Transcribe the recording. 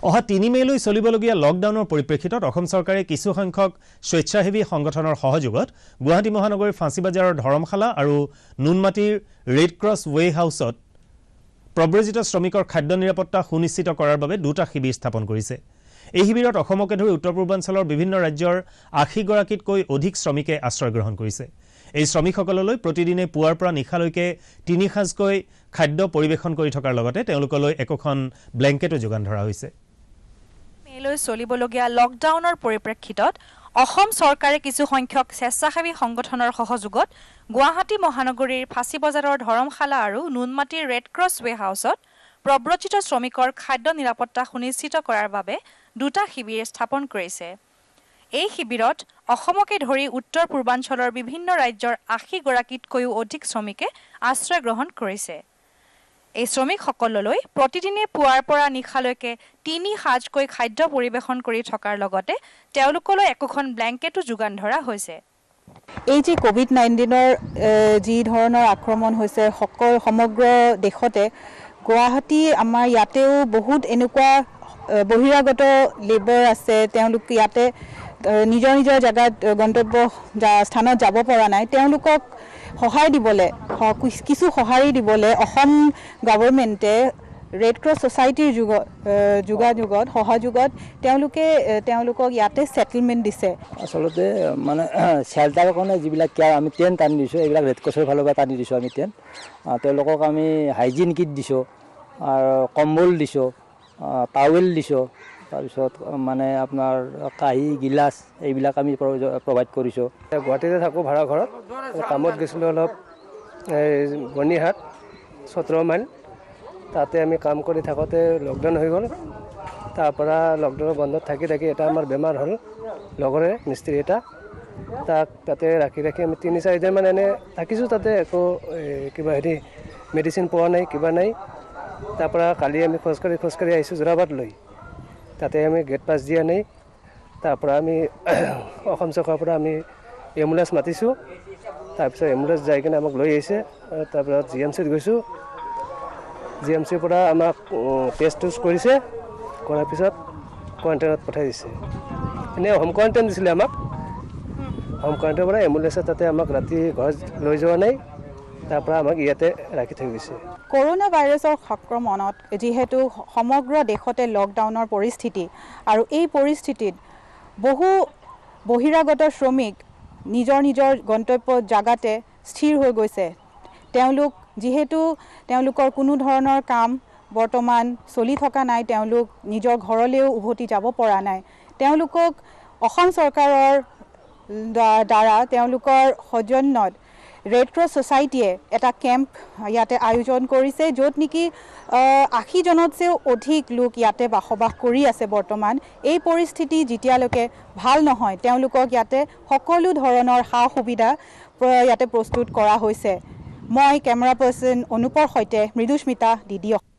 অহা ৩ মেলৈ চলিবলগীয়া লকডাউনৰ পৰিপ্ৰেক্ষিতত অসম চৰকাৰে কিছু সংখ্যক স্বেচ্ছাসেৱী সংগঠনৰ সহযোগত গুৱাহাটী মহানগৰীৰ ফাঁচীবাজাৰৰ ধৰমশালা আৰু নুনমাটিৰ ৰেড ক্ৰছ ৱে হাউচত প্ৰব্ৰজিত শ্ৰমিকৰ খাদ্য নিৰাপত্তা সুনিশ্চিত কৰাৰ বাবে দুটা শিবিৰ স্থাপন কৰিছে। এই শিবিৰত অসমকে ধৰি উত্তৰ পূৰ্বাঞ্চলৰ বিভিন্ন ৰাজ্যৰ ৮০ গৰাকীতকৈ অধিক শ্ৰমিকে আশ্ৰয় গ্ৰহণ কৰিছে। এই শ্ৰমিকসকললৈ প্ৰতিদিনে পুৱাৰ পৰা নিশালৈকে ৩ সাঁজকৈ খাদ্য পৰিৱেশন কৰি থকাৰ লগতে তেওঁলোকলৈ একোখন ব্লেংকেটো যোগান ধৰা হৈছে। মেলৈ চলিবলগীয়া লকডাউনৰ পৰিপ্ৰেক্ষিতত অসম চৰকাৰে কিছু সংখ্যক স্বেচ্ছাসেৱী সংগঠনৰ সহযোগত গুৱাহাটী মহানগৰীৰ ফাঁচীবজাৰৰ ধৰমশালা আৰু নুনমাটিৰ ৰেড ক্ৰছ ৱে হাউচত প্ৰব্ৰজিত শ্ৰমিকৰ খাদ্য নিৰাপত্তা সুনিশ্চিত কৰাৰ বাবে দুটা শিবিৰ স্থাপন কৰিছে। এই শিবিৰত অসমকে ধৰি উত্তৰ পূৰ্বাঞ্চলৰ বিভিন্ন ৰাজ্যৰ ৮০ গৰাকীতকৈও অধিক শ্ৰমিকে আশ্ৰয় গ্ৰহণ কৰিছে। এই শ্ৰমিকসকললৈ প্ৰতিদিনে পুৱাৰ পৰা নিশালৈকে ৩ সাঁজকৈ খাদ্য পৰিৱেশন কৰি থকাৰ লগতে তেওঁলোকলৈ একোখন ব্লেংকেটো যোগান ধৰা হৈছে। এই যে কোভিড-19ৰ যি ধৰণৰ আক্ৰমণ হৈছে সমগ্ৰ দেশতে, গুৱাহাটী আমাৰ ইয়াতেও বহুত এনেকুৱা বহিৰাগত লেবাৰ আছে, তেওঁলোক ইয়াতে নিজৰ নিজৰ জায়গাত গন্তব্য স্থানত যাব পৰা নাই। তেওঁলোকক সহায় দিবলৈ, কিছু সঁহাৰি দিবলৈ অসম গভৰ্ণমেণ্টে ৰেড ক্ৰছ ছ'চাইটিৰ যোগাযোগত সহযোগত তেওঁলোকক ইয়াতে ছেটেলমেণ্ট দিছে। আচলতে মানে শ্বেল্টাৰৰ কাৰণে যিবিলাক কেয়াৰ আমি টেণ্ট আনি দিছোঁ, এইবিলাক ৰেড ক্ৰছৰ ফালৰ পৰা আনি দিছোঁ আমি টেণ্ট। তেওঁলোকক আমি হাইজিন কিট দিছোঁ, আৰু কম্বল দিছোঁ, টাৱেল দিছোঁ, তাৰপিছত মানে আপোনাৰ কাঁহী গিলাচ এইবিলাক আমি প্ৰভাইড কৰিছোঁ। গুৱাহাটীতে থাকোঁ ভাড়া ঘৰত, কামত গৈছিলোঁ অলপ বৰ্ণিহাট ১৭ মাইল, তাতে আমি কাম কৰি থাকোঁতে লকডাউন হৈ গ'ল। তাৰপৰা লকডাউনৰ বন্ধত থাকি এটা আমাৰ বেমাৰ হ'ল, লগৰে মিস্ত্ৰী এটা, তাক তাতে ৰাখি আমি ৩-৪ দিনমান এনে থাকিছোঁ। তাতে একো কিবা মেডিচিন পোৱা নাই, কিবা নাই। তাৰপৰা কালি আমি খোজকাঢ়ি আহিছোঁ যোৰাবাটলৈ, তাতে আমি গেট পাছ দিয়া নাই। তাৰপৰা আমি অসম চৰকাৰৰ পৰা আমি এম্বুলেঞ্চ মাতিছোঁ। তাৰপিছত এম্বুলেঞ্চ যাই কিনে আমাক লৈ আহিছে। তাৰপিছত GMCত গৈছোঁ, GMCৰ পৰা আমাক টেষ্ট কৰিছে, কৰাৰ পিছত কোৱাৰেণ্টাইনত পঠাই দিছে। এনেই হোম কোৱাৰেণ্টাইন দিছিলে আমাক, হোম কোৱাৰেণ্টাইনৰ পৰা এম্বুলেঞ্চে তাতে আমাক ৰাতি ঘৰত লৈ যোৱা নাই, তাৰপৰা আমাক ইয়াতে ৰাখি থৈ গৈছে। কৰোনা ভাইৰাছৰ সংক্ৰমণত যিহেতু সমগ্ৰ দেশতে লকডাউনৰ পৰিস্থিতি, আৰু এই পৰিস্থিতিত বহু বহিৰাগত শ্ৰমিক নিজৰ নিজৰ গন্তব্য জাগাতে স্থিৰ হৈ গৈছে। যিহেতু তেওঁলোকৰ কোনো ধৰণৰ কাম বৰ্তমান চলি থকা নাই, তেওঁলোক নিজৰ ঘৰলৈও উভতি যাব পৰা নাই। তেওঁলোকক অসম চৰকাৰৰ দ্বাৰা তেওঁলোকৰ সৌজন্যত ৰেড ক্ৰছ ছ'চাইটিয়ে এটা কেম্প ইয়াতে আয়োজন কৰিছে, য'ত নেকি ৮০ জনতকৈও অধিক লোক ইয়াতে বসবাস কৰি আছে বৰ্তমান। এই পৰিস্থিতি যেতিয়ালৈকে ভাল নহয়, তেওঁলোকক ইয়াতে সকলো ধৰণৰ সা সুবিধা ইয়াতে প্ৰস্তুত কৰা হৈছে। মই কেমেৰা পাৰ্চন অনুপৰ সৈতে মৃদুস্মিতা, DD।